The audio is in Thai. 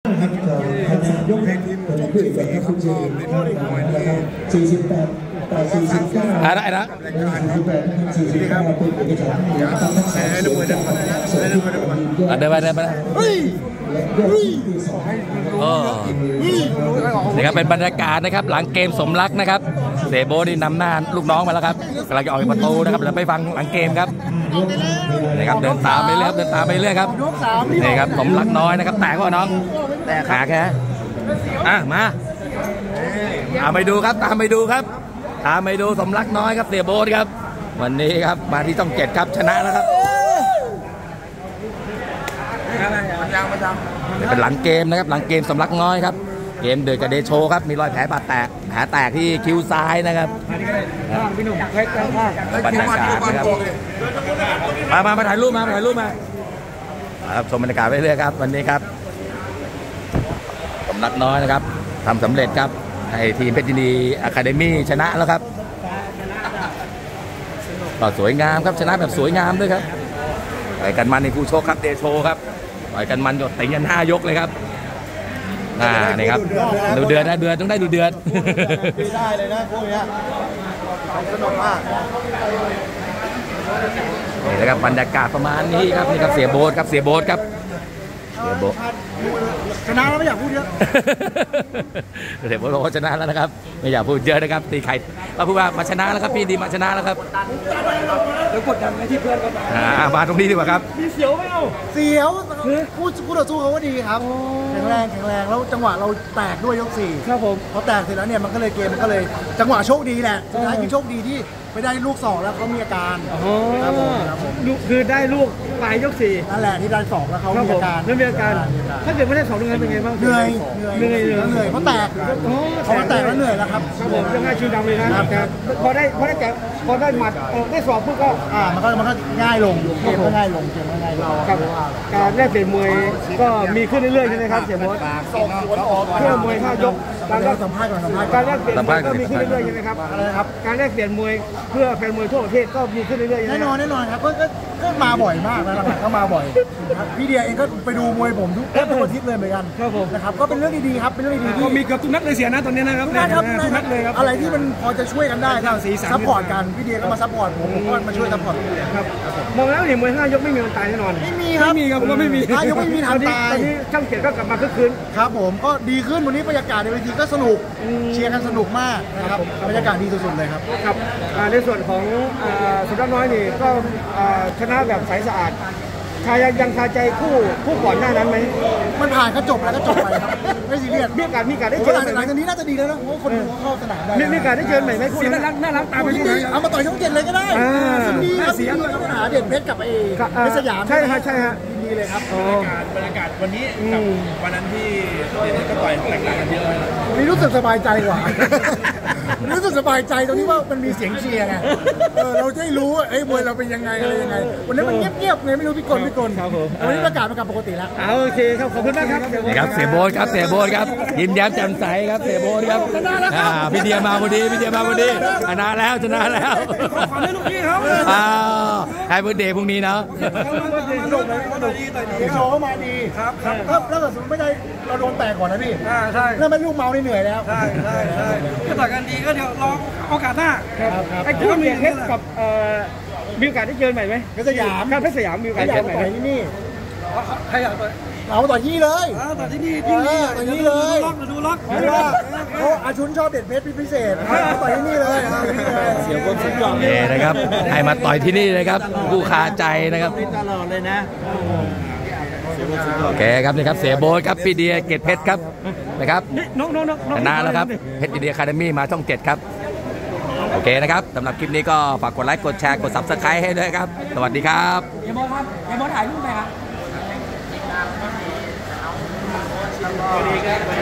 ยกแทนทีมของผู้เอกครับคุณเจมส์48 ต่อ 49 อะไรนะ 48 เป็นเอกฉันท์เดินไปนี่ครับเป็นบรรยากาศนะครับหลังเกมสมรักนะครับเสโบนี่นำหน้าลูกน้องมาแล้วครับกำลังจะออกประตูนะครับเราไปฟังหลังเกมครับนี่ครับเดินตามไปเรื่อยครับนี่ครับสมรักน้อยนะครับแตกว่าน้องแตกขาแค่มาตามไปดูครับตามไปดูสมรักน้อยครับเสียโบครับวันนี้ครับมาที่ต้อง7ครับชนะแล้วครับเป็นหลังเกมนะครับหลังเกมสมรักน้อยครับเกมเดือดกับเดโชครับมีรอยแผลบาดแตกที่คิ้วซ้ายนะครับบรรยากาศนะครับมาถ่ายรูปมาครับชมบรรยากาศไปเรื่อยครับวันนี้ครับสมรักน้อยนะครับทำสำเร็จครับให้ทีมเพชรยินดีอะคาเดมี่ชนะแล้วครับก็สวยงามครับชนะแบบสวยงามด้วยครับต่อยกันมันในคู่ชกครับเดโชครับต่อยกันมันหยดติงกัน5 ยกเลยครับนี่ครับดูเดือดนะต้องได้ดูเดือดได้เลยนะพวกนี้สนุกมากนี่นะครับบรรยากาศประมาณนี้ครับนี่ครับเสียโบ๊ทครับชนะแล้วไม่อยากพูดเยอะเสียโบ๊ทบอกว่าชนะแล้วนะครับไม่อยากพูดเยอะนะครับตีไข่เราพูดว่ามาชนะแล้วครับพี่ดีมาชนะแล้วครับแล้วกดดันไหมที่เพื่อนก็มาตรงนี้ดีกว่าครับมีเสียวไหมเสียวคู่ต่อสู้เขาก็ดีครับแข็งแรงแล้วจังหวะเราแตกด้วยยก4ครับผมพอแตกเสร็จแล้วเนี่ยมันก็เลยเกมมันก็เลยจังหวะโชคดีแหละสุดท้ายคือโชคดีที่ไปได้ลูก2แล้วเขามีอาการครับผมคือได้ลูกปลายยก4 นั่นแหละที่ได้2แล้วเขามีอาการถ้าเกิดไม่ได้2ตรงนั้นเป็นไงบ้างเหนื่อยเพราะแตกเขาแตกแล้วเหนื่อยแล้วครับผมจะง่ายชิวดำเลยนะพอได้หมัดได้สอบปุ๊บก็มันก็ง่ายลงเกมก็ง่ายลงครับการแลกเปลี่ยนมวยก็มีขึ้นเรื่อยๆใช่ไหมครับเสียโบ๊ทเพื่อมวย5 ยกการสัมภาษณ์การแลกเปลี่ยนก็มีขึ้นเรื่อยๆใช่ไหมครับอะไรครับการแลกเปลี่ยนมวยเพื่อแฟนมวยทั่วประเทศก็มีขึ้นเรื่อยๆแน่นอนครับก็มาบ่อยมากนะก็มาบ่อยพี่เดียเองก็ไปดูมวยผมทุกอาทิตย์เลยเหมือนกันนะครับก็เป็นเรื่องดีๆครับเป็นเรื่องดีๆที่มีเกือบทุกนัดเลยเสียนะตอนนี้นะครับทุกนัดเลยครับอะไรที่มันพอจะช่วยกันได้ก็ซัพพอร์ตกันพี่เดียก็มาซัพพอร์ตผมก็มาช่วยซัพพอร์ตครับมองแล้วเนี่ยมวย5 ยกไม่มีวันตายแน่นอนไม่มีครับผมว่าไม่มี 5 ยกไม่มีทางตายตอนนี้ช่างเกียรติก็กลับมาคึกคืนครับผมก็ดีขึ้นวันนี้บรรยากาศในเวทีก็สนุกเชียร์กันสนุกมากนะครับบรรยากาศดีสุดๆเลยครับครับในส่วนของสุดยอดน้อยนี่ก็ชนะแบบใสสะอาดยังคาใจคู่ก่อนหน้านั้นไหมมันผ่านก็จบแล้วก็จบไปครับไม่ซีเรียสมีการได้เจอหลังจากนี้น่าจะดีแล้วนะเพราะคนเข้าสนามได้มีการได้เจอใหม่ไหมคู่น่ารักตามไปที่เอามาต่อยช่อง7เลยก็ได้ดีครับเสียปัญหาเด่นเพชรกับเพชรสยามใช่ฮะดีเลยครับบรรยากาศวันนี้กับวันนั้นที่เด่นก็ต่อยแตกต่างกันเยอะเลยนี่รู้สึกสบายใจกว่ารู้สึกสบายใจตรงนี้ว่ามันมีเสียงเชียร์ไงเราจะได้รู้ว่าไอ้มวยเราเป็นยังไงอะไรยังไงวันนี้มันเงียบๆไงไม่รู้พี่กลวันนี้ประกาศปกติแล้วโอเคครับขอบคุณมากครับครับเสียโบ๊ทครับยิ้มแย้มแจ่มใสครับเสียโบ๊ทครับพี่เดียมาพอดีชนะแล้วขอให้ลูกพี่เขาให้เบอร์เดย์พรุ่งนี้เนาะโชว์มาดีครับแล้วแต่สมมติไม่ได้เราโดนแตกก่อนนะพี่ใช่แล้วไม่ลูกเมานี่เหนื่อยแล้วใช่ก็ต่อกันดีก็เดี๋ยวรอโอกาสหน้าไอ้คู่นี้เพชรกับมีโอกาสได้เจอใหม่ไหมเพชรสยามมีโอกาสเจอใหม่ที่นี่ใครอยากเราต่อที่เลยต่อที่นี่เลยดูล็อกอาชุนชอบเด็ดเพชรพิเศษต่อยที่นี่เลยเสียคนสุดยอดเลยนะครับให้มาต่อยที่นี่เลยครับผู้คาใจนะครับตลอดเลยนะโอเคครับนี่ครับเสียโบ๊ทครับพี่เดียเกตเพชรครับนะครับชนะแล้วครับเพชรยินดีอะคาเดมี่มาช่อง7ครับโอเคนะครับสำหรับคลิปนี้ก็ฝากกดไลค์กดแชร์กด Subscribe ให้ด้วยครับสวัสดีครับเฮียโบ๊ทครับเฮียโบ๊ทถ่ายรูปไหมครับ